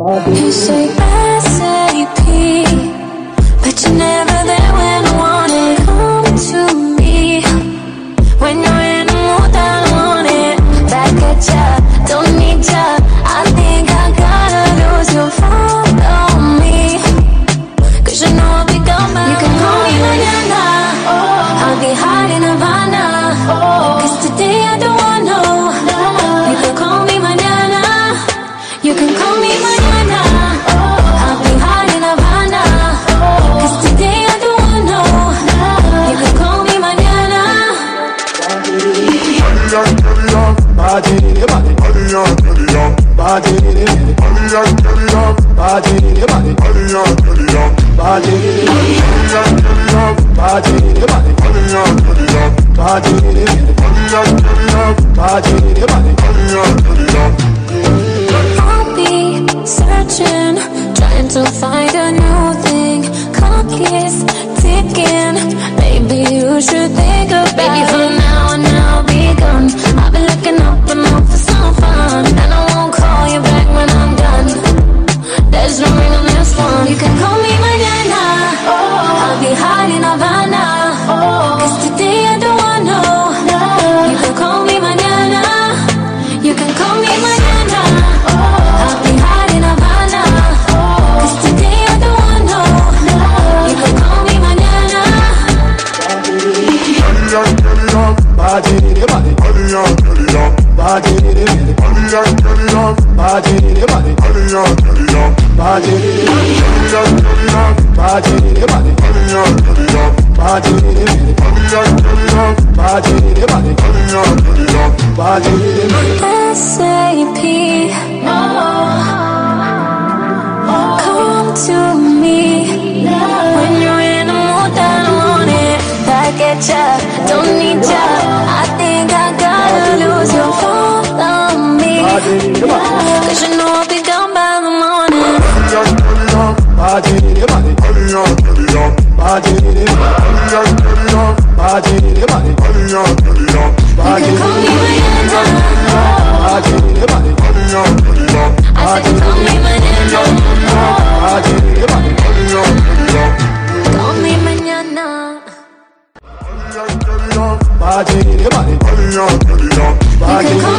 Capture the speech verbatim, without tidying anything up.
You say S A P, but you're never there when I want it. Come to me when you're in the mood that I want it. Back at ya, don't need ya. I think I gotta lose you. Follow me, cause you know I'll be gone by. You can call me Mariana, I'll be hot in Havana, cause today I don't want no. You can call me Mariana, you can call me Mariana, I'll be hot in Havana, cause today I don't want no. You can call me Mariana. Body, body, body, body, I'll be searching, trying to find a new thing. Clock is ticking, maybe you should think about it. Baby, for now and I'll be gone. I've been looking up and up for some fun, and I won't call you back when I'm done. There's no ring on this one. You can call me Mariana, I'll be hot in Havana, cause today I don't want no. You can call me Mariana, you can call me Mariana, I'll be hot in Havana, cause today I don't want no. You can call me Mariana. Body, body, body, body, S A P, come to me when you're in the mood that I want it. Back at ya, don't need ya. I think I gotta lose you. Follow me, cause you know I'll be gone by the morning. You can call me Mariana, I said call me Mariana, call me Mariana. You can call